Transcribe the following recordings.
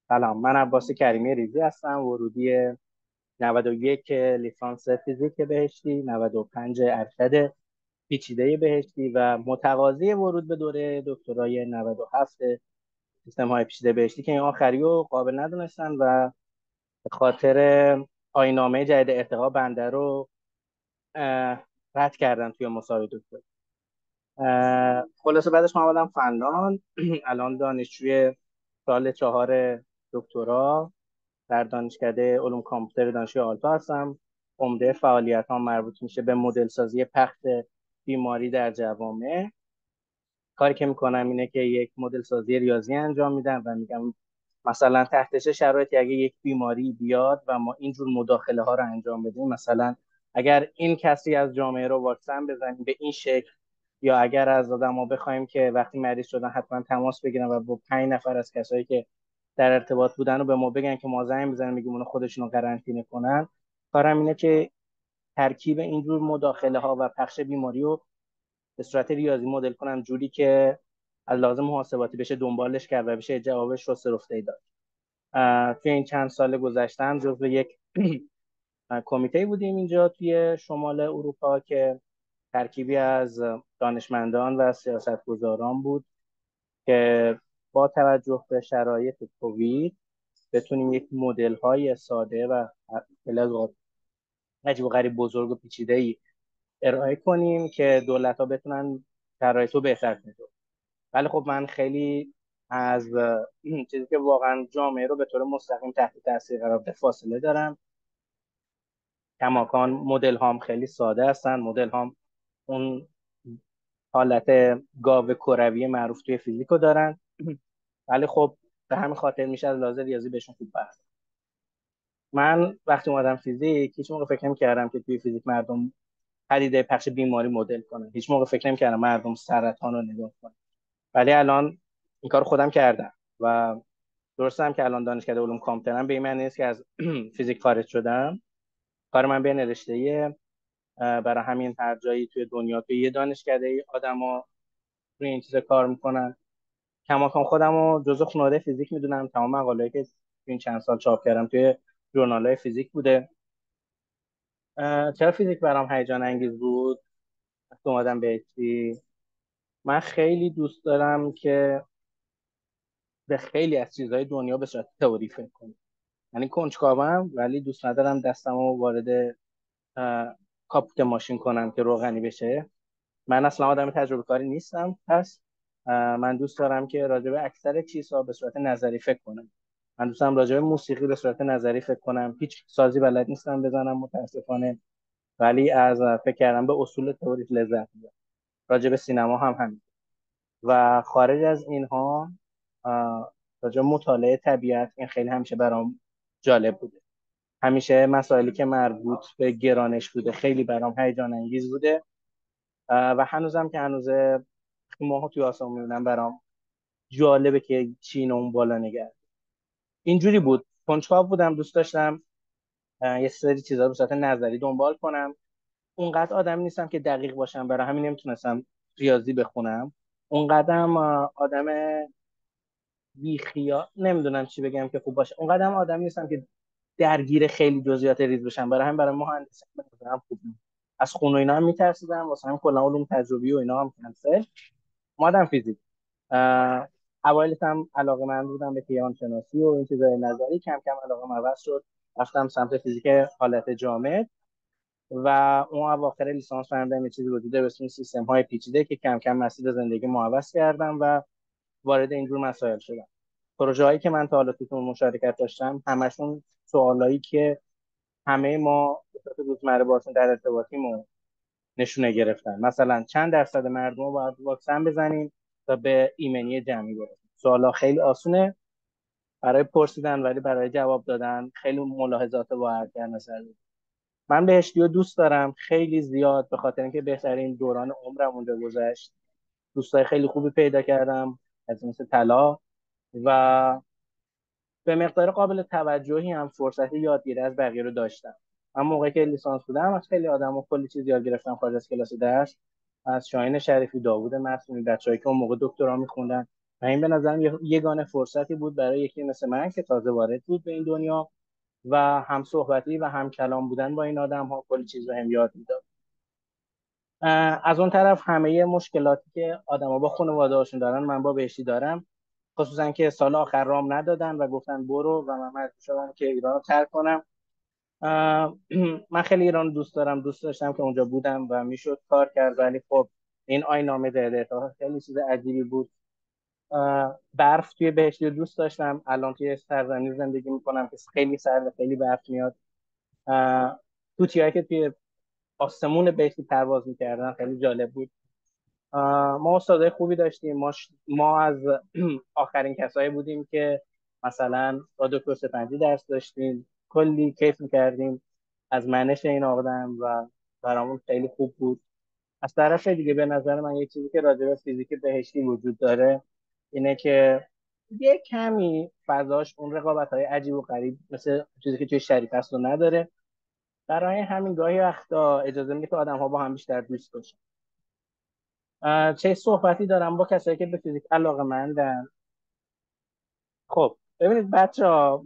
سلام، من عباس کریمی ریزی هستم. ورودی 91 لیسانس فیزیک بهشتی، 95 ارشد پیچیده بهشتی و متقاضی ورود به دوره دکترای 97 سیستم های پیچیده بهشتی که این آخری رو قابل ندونستن و به خاطر آیین‌نامه جدید ارتقا بنده رو رد کردن توی مسابقه دکتر. خلاصه بعدش من آمدم فنلاند. الان دانشجوی سال 4 دکترا در دانشکده علوم کامپیوتر دانشگاه آلتا هستم. عمده فعالیت ها مربوط میشه به مدل سازی پخش بیماری در جوامع. کاری که میکنم اینه که یک مدل سازی ریاضی انجام میدم و میگم مثلا تحت چه شرایطی اگه یک بیماری بیاد و ما اینجور مداخله ها رو انجام بدیم، مثلا اگر این کسی از جامعه رو واکسن بزنیم به این شکل، یا اگر از آدم ما بخوایم که وقتی مریض شدن حتما تماس بگیرن و با 5 نفر از کسایی که در ارتباط بودن رو به ما بگن که ما زنگ بزنیم میگیم اونا خودشون رو قرنطینه کنن. کارم اینه که ترکیب اینجور مداخله ها و پخش بیماری رو به صورت ریاضی مدل کنم جوری که از لازم محاسباتی بشه دنبالش کرد و بشه جوابش رو سرفته داد. توی این چند سال گذشتم جزو یک کمیته بودیم اینجا توی شمال اروپا که ترکیبی از دانشمندان و سیاستگزاران بود که با توجه به شرایط کووید بتونیم یک مدل های ساده و خیلی عجیب و غریب بزرگ و پیچیده ای ارائه کنیم که دولت ها بتونن شرایط رو بهتر کنن. ولی خب من خیلی از این چیزی که واقعا جامعه رو به طور مستقیم تحت تاثیر قرار بده فاصله دارم. کماکان مدل هام خیلی ساده هستن. مدل هام اون حالت گاو کروی معروف توی فیزیک رو دارن، ولی خب به همین خاطر میشه از لحاظ ریاضی بهشون خوب بحث. من وقتی اومدم فیزیک هیچ موقع فکر نمی‌کردم که توی فیزیک مردم پدیده پخش بیماری مدل کنن. هیچ موقع فکر نمی‌کردم مردم سرطان رو نگاه کنن. ولی الان این کار خودم کردم و درستم که الان دانشکده علوم کامپیوترم به این معنی نیست که از فیزیک خارج شدم. کار من بین رشته‌ای، برای همین هر جایی توی دنیا توی یه دانشکده آدما روی این چیزا کار میکنن. کماکان خودم رو جزو خانواده فیزیک میدونم. تمام مقاله‌ای که توی این چند سال چاپ کردم توی ژورنال‌های فیزیک بوده. چرا فیزیک برام هیجان انگیز بود وقتی اومدم بهشتی؟ من خیلی دوست دارم که به خیلی از چیزهای دنیا به صورت تئوری فکر کنم. یعنی کنجکاوم ولی دوست ندارم دستمو وارد کاپوت ماشین کنم که روغنی بشه. من اصلا آدم تجربه کاری نیستم، پس من دوست دارم که راجع به اکثر چیزها به صورت نظری فکر کنم. من دوست دارم راجع به موسیقی به صورت نظری فکر کنم. هیچ سازی بلد نیستم بزنم متاسفانه، ولی از فکر کردم به اصول تئوریک لذت میبرم. راجع به سینما هم همین. و خارج از اینها راجع به مطالعه طبیعت، این خیلی همیشه برام جالب بوده. همیشه مسائلی که مربوط به گرانش بوده خیلی برام هیجان انگیز بوده و هنوزم که هنوزه ماها توی آسمون میبینم برام جالبه که چین اون بالا نگرد. اینجوری بود، کنجکاو بودم، دوست داشتم یه سری چیزا رو به صورت نظری دنبال کنم. اونقدر آدم نیستم که دقیق باشم، برای همین نمیتونستم ریاضی بخونم. اونقدرم آدم بیخیا نمیدونم چی بگم که خوب باشه. اونقدرم آدم نیستم که درگیر خیلی جزئیات ریز بشم. برای همین برای مهندسی هم خوب نیست. از خون و اینا هم میترسیدم، واسه همین کلا علوم تجربی و اینا هم کنسل. مادم فیزیک. اوایلش هم علاقه من بودم به کیهان شناسی و این چیزای نظری. کم کم علاقه عوض شد، رفتم سمت فیزیک حالت جامد و اون اواخر لیسانس فهمیدم یه چیزی وجود داره به اسم سیستم های پیچیده که کم کم مسیر زندگی مو عوض کردم و وارد اینجور مسائل شدم. پروژه هایی که من تا حالا توی مشارکت داشتم همشون سوالایی که همه ما به صورت روزمره باشون در ارتباطیم نشونه گرفتن. مثلا چند درصد مردم رو باید واکسن بزنیم تا به ایمنی جمعی برسیم. سوالا خیلی آسونه برای پرسیدن، ولی برای جواب دادن خیلی ملاحظات باید در نظر بگیریم. من بهشتی رو دوست دارم خیلی زیاد، به خاطر اینکه بهترین دوران عمرم اونجا گذشت. دوستای خیلی خوبی پیدا کردم از مثل طلا و به مقدار قابل توجهی هم فرصت یادگیری از بقیه رو داشتم. من موقعی که لیسانس بودم از خیلی آدم و کلی چیز یاد گرفتم خارج از کلاس درس. از شاهین شریفی، داوود معصومی، بچه‌ای که اون موقع دکترا میخوندن. و این به نظرم یگانه فرصتی بود برای یکی مثل من که تازه وارد بود به این دنیا و هم صحبتی و هم کلام بودن با این آدم ها کلی چیز رو هم یاد میداد. از اون طرف همه مشکلاتی که آدما با خانواده هاشون دارن من با بهشتی دارم، خصوصا که سال آخر رام ندادن و گفتن برو و من مجبور شدم که ایران رو ترک کنم. من خیلی ایران دوست دارم، دوست داشتم که اونجا بودم و میشد کار کرد، ولی خب این آیین دهده خیلی چیز عجیبی بود. برف توی بهشتی رو دوست داشتم، الان توی سرزمین زندگی میکنم که خیلی سرد، خیلی برف میاد. توتیایی که توی آسمون بهشتی پرواز میکردن خیلی جالب بود. ما استادای خوبی داشتیم. ما از آخرین کسایی بودیم که مثلا با دکتر سپنجی درس داشتیم، کلی کیف میکردیم از منش این آدم و برامون خیلی خوب بود. از طرف دیگه به نظر من یک چیزی که راجع به فیزیک بهشتی وجود داره اینه که یه کمی فضاش اون رقابت های عجیب و غریب مثل چیزی که توی شریف هست رو نداره. برای همین گاهی وقتا اجازه میده که آدم ها با هم بیشتر دوست باشن. چه صحبتی دارم با کسایی که به فیزیک علاقه‌مندن. خب ببینید بچه ها،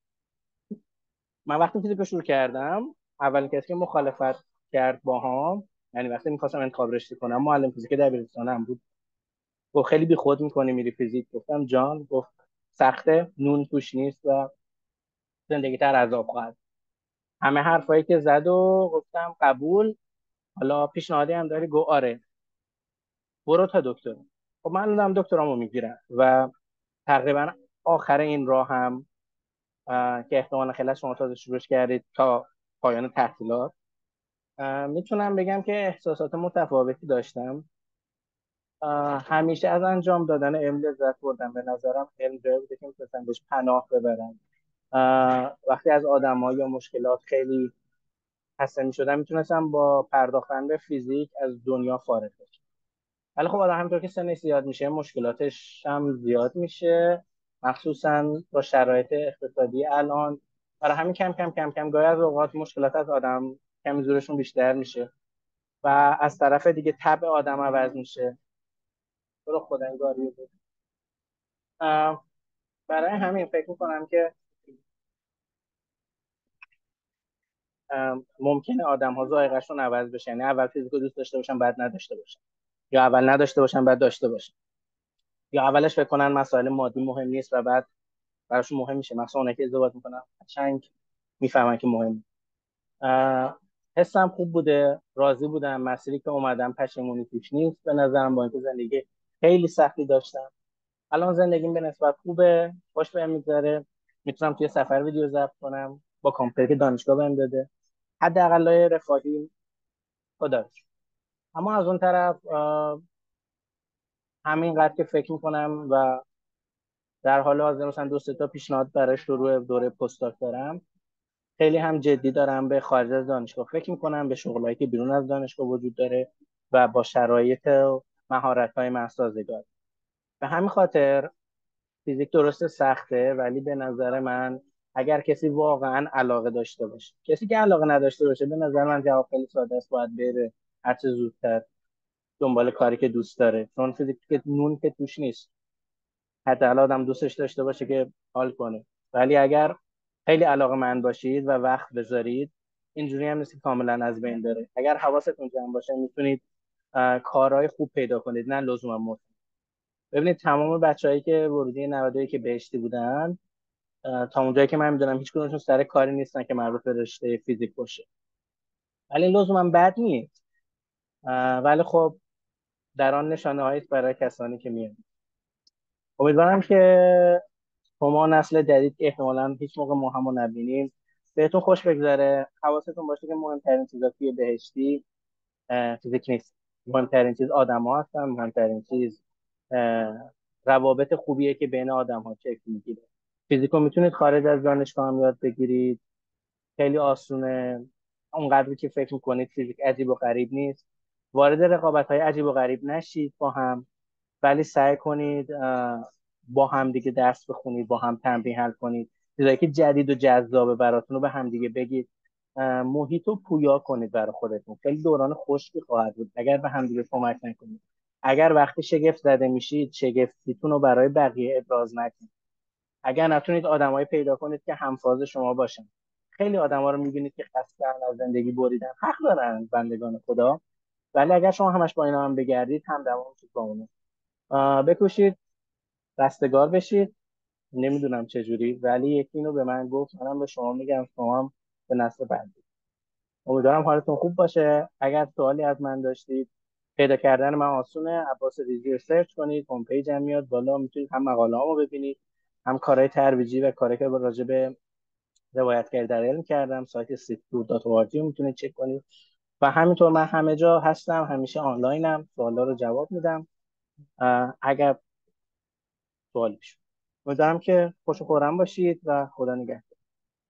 من وقتی فیزیک رو شروع کردم، اولین کسی که مخالفت کرد باهام، یعنی وقتی میخواستم انتخاب رشته کنم، معلم فیزیک دبیرستانم بود. گفت خیلی بیخود میکنی میری فیزیک. گفتم جان، گفت سخته، نون توش نیست و زندگی تر عذاب خواهد. همه حرفایی که زد و گفتم قبول. حالا پیشنهادی هم داری؟ گو آره، برو تا دکتر. خب من الانم دکترامو میگیرم و تقریبا آخر این راه هم که احتمالا خیلی از شما تازه شروعش کردید تا پایان تحصیلات، میتونم بگم که احساسات متفاوتی داشتم. همیشه از انجام دادن علم لذت بردم. به نظرم علم جایی بوده که میتونستم بهش پناه ببرم. وقتی از آدم‌ها یا مشکلات خیلی خسته میشدم میتونستم با پرداختن به فیزیک از دنیا فارغ بشم. ولی خب آدم همینطور که سنش زیاد میشه مشکلاتش هم زیاد میشه، مخصوصا با شرایط اقتصادی الان. برای همین کم کم کم کم گاهی از اوقات مشکلات از آدم کمی زورشون بیشتر میشه و از طرف دیگه طبع آدم عوض میشه. برو خدا انگاری بود. برای همین فکر میکنم که ممکنه آدم ها ذائقه‌شون عوض بشه، یعنی اول فیزیکو دوست داشته باشن بعد نداشته باشن، یا اول نداشته باشن بعد داشته باشن، یا اولش فکر کنن مسائل مادی مهم نیست و بعد براشون مهم میشه. مثلا اونایی که ازدواج میکنن قشنگ میفهمن که مهم. حسم خوب بوده، راضی بودم، مسیری که اومدم پشیمونی توش نیست به نظرم، با اینکه زندگی خیلی سختی داشتم. الان زندگیم به نسبت خوبه، خوش بهم میگذره، میتونم توی سفر ویدیو ضبط کنم با کامپیوتر که دانشگاه بهم داده، حداقل رفاهی خدا. اما از اون طرف همینقدر که فکر میکنم و در حال حاضر مثلا دو سه تا پیشنهاد برای شروع دوره پستاک دارم. خیلی هم جدی دارم به خارج از دانشگاه فکر میکنم، به شغلایی که بیرون از دانشگاه وجود داره و با شرایط و مهارت‌های من سازگار. به همین خاطر فیزیک درست سخته، ولی به نظر من اگر کسی واقعا علاقه داشته باشه، کسی که علاقه نداشته باشه به نظر من جواب خیلی ساده است، باید بره هر چه زودتر دنبال کاری که دوست داره، چون فیزیک که نون که توش نیست. حداقل آدم دوستش داشته باشه که حال کنه. ولی اگر خیلی علاقه من باشید و وقت بذارید، اینجوری هم نیست که کاملا از بین بره. اگر حواستون جمع باشه میتونید کارهای خوب پیدا کنید، نه لزوما مفت. ببینید تمام بچههایی که ورودی 92 که بهشتی بودن، تا اونجایی که من میدونم هیچ کدومشون سر کاری نیستن که مربوط به رشته فیزیک باشه. ولی لزوما بد نیست. ولی خب در آن نشانه هایی برای کسانی که میان. امیدوارم که شما نسل جدید که احتمالاً هیچ موقع ما همو نبینیم بهتون خوش بگذره. حواستون باشه که مهمترین چیزا توی بهشتی فیزیک نیست. مهمترین چیز آدم ها هستن. مهمترین چیز اه، روابط خوبیه که بین آدم ها شکل میگیره. فیزیکو میتونید خارج از دانشگاه هم یاد بگیرید، خیلی آسونه. اونقدری که فکر میکنید فیزیک عجیب و غریب نیست. وارد رقابت های عجیب و غریب نشید با هم، ولی سعی کنید با هم دیگه درس بخونید، با هم تمرین حل کنید، چیزایی که جدید و جذابه براتون رو به هم دیگه بگید. محیط رو پویا کنید برای خودتون. خیلی دوران خشکی خواهد بود اگر به هم دیگه کمک نکنید. اگر وقتی شگفت زده میشید شگفتیتون رو برای بقیه ابراز نکنید. اگر نتونید آدمایی پیدا کنید که همفاز شما باشن. خیلی آدما رو میبینید که خسته‌اند از زندگی بریدن، حق دارن بندگان خدا، ولی اگر شما همش با اینا هم بگردید همدمان میشید با اونها. بکوشید رستگار بشید. نمیدونم چجوری، ولی یکی اینو به من گفت، منم به شما میگم، شما هم به نسل بعد. امیدوارم حالتون خوب باشه. اگر سوالی از من داشتید، پیدا کردن من آسونه. عباس ریزی رو سرچ کنید، هوم پیجم میاد بالا، میتونید هم مقاله هامو ببینید، هم کارهای ترویجی و کاری که راجع به روایتگری در علم کردم. سایت streetfood.org رو میتونید چک کنید. و همینطور من همه جا هستم، همیشه آنلاینم، سوالا رو جواب میدم اگر سوالی شد. امیدوارم که خوش و خورم باشید و خدا نگهدار.